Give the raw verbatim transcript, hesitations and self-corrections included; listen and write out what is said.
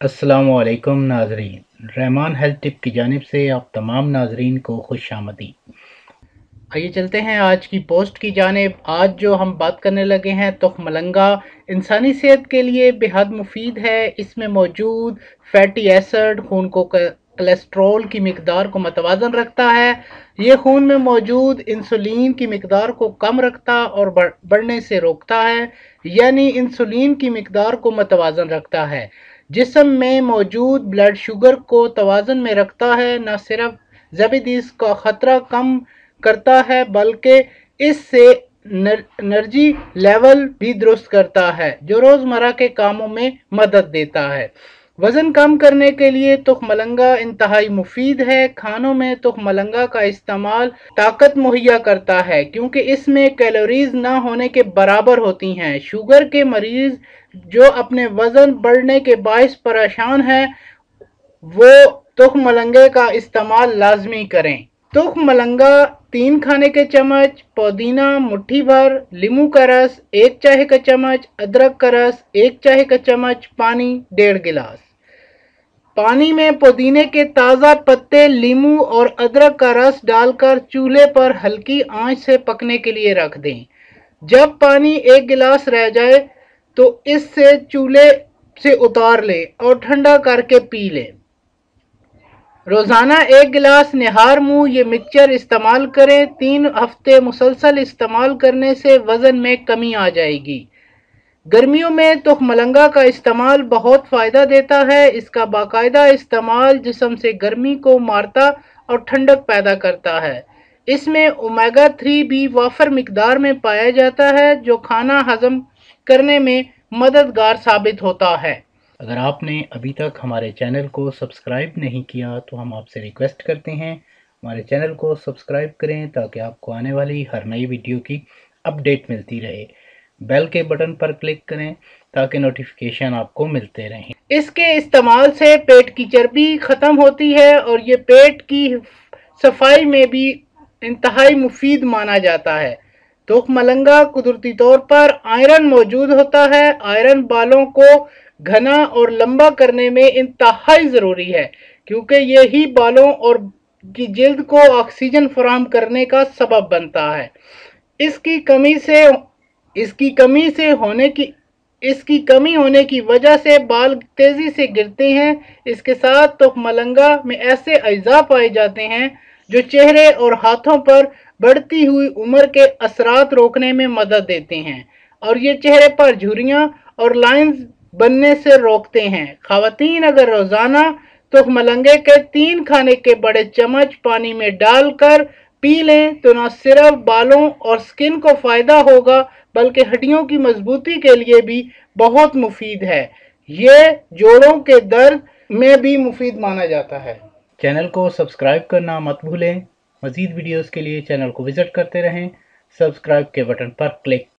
अस्सलामुअलैकुम नाजरीन, Rahman health tip की जानिब से आप तमाम नाजरीन को खुश आमदी। आइए चलते हैं आज की पोस्ट की जानिब। आज जो हम बात करने लगे हैं तुख मलंगा इंसानी सेहत के लिए बेहद मुफीद है। इसमें मौजूद फैटी एसिड खून को कोलेस्ट्रॉल की मिकदार को मतवाजन रखता है। ये खून में मौजूद इंसुलिन की मिकदार को कम रखता और बढ़ने से रोकता है, यानी इंसुलिन की मिकदार को मतवाजन रखता है। जिस्म में मौजूद ब्लड शुगर को तवाज़ुन में रखता है। न सिर्फ ज़बीदीस का ख़तरा कम करता है बल्कि इससे एनर्जी लेवल भी दुरुस्त करता है, जो रोज़मर्रा के कामों में मदद देता है। वज़न कम करने के लिए तुख मलंगा इंतहाई मुफीद है। खानों में तुख मलंगा का इस्तेमाल ताकत मुहैया करता है, क्योंकि इसमें कैलोरीज ना होने के बराबर होती हैं। शुगर के मरीज जो अपने वज़न बढ़ने के बायस परेशान हैं, वो तुख मलंगे का इस्तेमाल लाजमी करें। तुख मलंगा तीन खाने के चम्मच, पुदीना मुट्ठी भर, लीमू का रस एक चाय का चम्मच, अदरक का रस एक चाय का चम्मच, पानी डेढ़ गिलास। पानी में पुदीने के ताज़ा पत्ते, लीमू और अदरक का रस डालकर चूल्हे पर हल्की आंच से पकने के लिए रख दें। जब पानी एक गिलास रह जाए तो इससे चूल्हे से उतार लें और ठंडा करके पी लें। रोज़ाना एक गिलास निहार मुंह ये मिक्सचर इस्तेमाल करें। तीन हफ्ते मुसलसल इस्तेमाल करने से वज़न में कमी आ जाएगी। गर्मियों में तुख मलंगा का इस्तेमाल बहुत फ़ायदा देता है। इसका बाकायदा इस्तेमाल जिस्म से गर्मी को मारता और ठंडक पैदा करता है। इसमें ओमेगा थ्री भी वाफर मिकदार में पाया जाता है, जो खाना हजम करने में मददगार साबित होता है। अगर आपने अभी तक हमारे चैनल को सब्सक्राइब नहीं किया तो हम आपसे रिक्वेस्ट करते हैं हमारे चैनल को सब्सक्राइब करें, ताकि आपको आने वाली हर नई वीडियो की अपडेट मिलती रहे। बेल के बटन पर क्लिक करें ताकि नोटिफिकेशन आपको मिलते रहें। इसके इस्तेमाल से पेट की चर्बी ख़त्म होती है और ये पेट की सफाई में भी इंतहाई मुफीद माना जाता है। तुख मलंगा कुदरती तौर पर आयरन मौजूद होता है। आयरन बालों को घना और लंबा करने में इंतहाई ज़रूरी है, क्योंकि यही बालों और की जिल्द को ऑक्सीजन फराहम करने का सबब बनता है। इसकी कमी से इसकी कमी से होने की इसकी कमी होने की वजह से बाल तेज़ी से गिरते हैं। इसके साथ तुख मलंगा में ऐसे अज्जा पाए जाते हैं जो चेहरे और हाथों पर बढ़ती हुई उम्र के असरात रोकने में मदद देते हैं और ये चेहरे पर झुर्रियां और लाइंस बनने से रोकते हैं। ख़वातीन अगर रोज़ाना तुख मलंगे के तीन खाने के बड़े चम्मच पानी में डालकर पी लें तो न सिर्फ बालों और स्किन को फ़ायदा होगा, बल्कि हड्डियों की मजबूती के लिए भी बहुत मुफीद है। ये जोड़ों के दर्द में भी मुफीद माना जाता है। चैनल को सब्सक्राइब करना मत भूलें। मज़ीद वीडियोस के लिए चैनल को विज़िट करते रहें। सब्सक्राइब के बटन पर क्लिक